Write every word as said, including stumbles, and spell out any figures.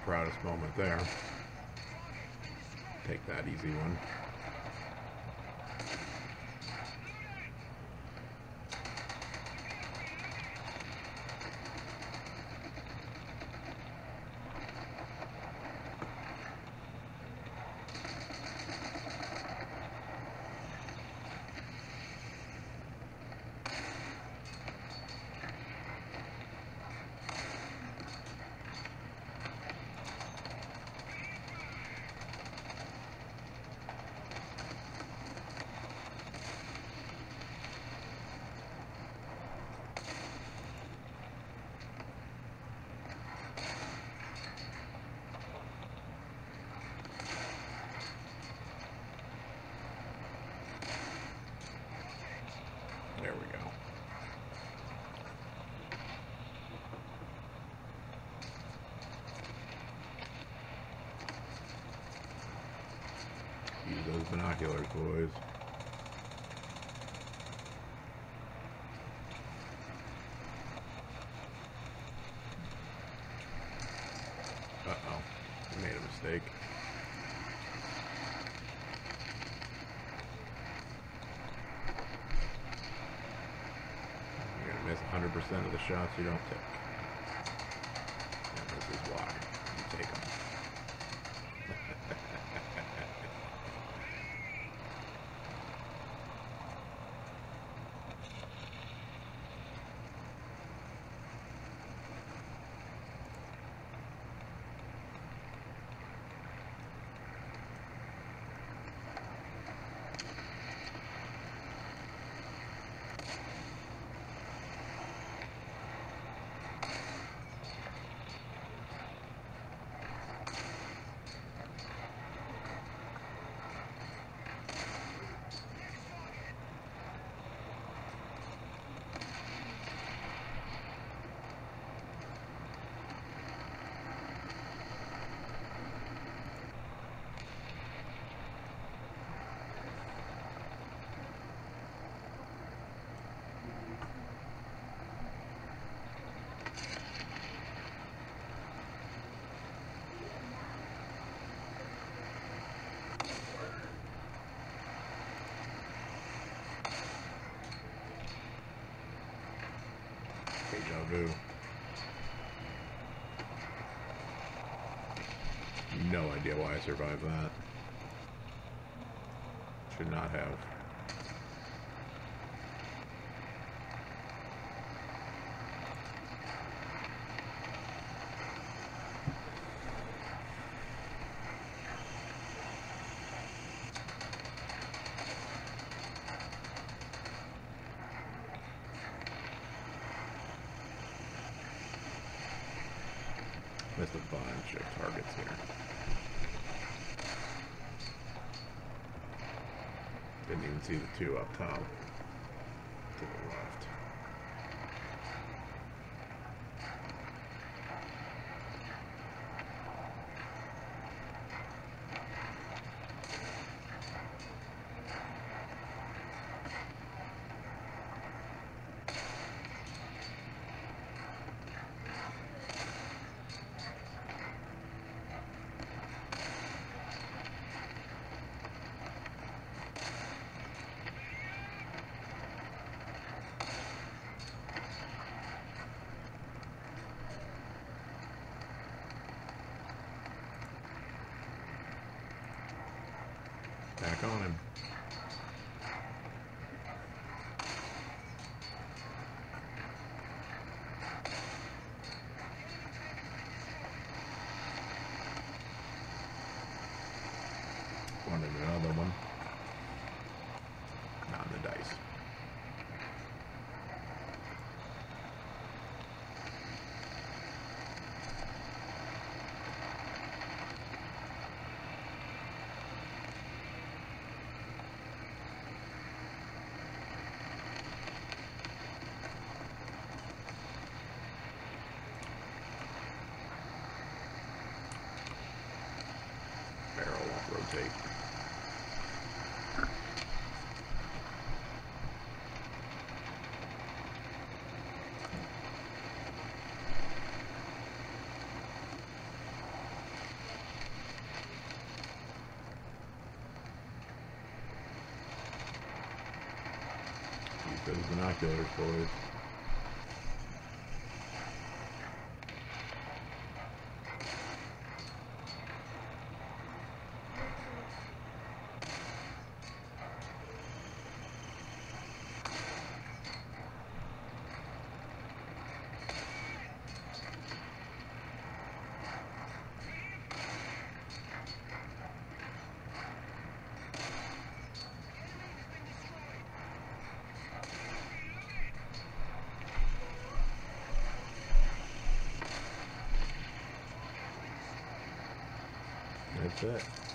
proudest moment there. Take that easy one. There we go. Use those binoculars, boys. Uh-oh. We made a mistake. Miss one hundred percent of the shots you don't take. And this is why you take them. Deja vu. No idea why I survived that. Should not have. Missed a bunch of targets here. Didn't even see the two up top. To the left. Back on him. Wanted another one. Not in the dice. Barrel won't rotate. Those binoculars, boys. That's it.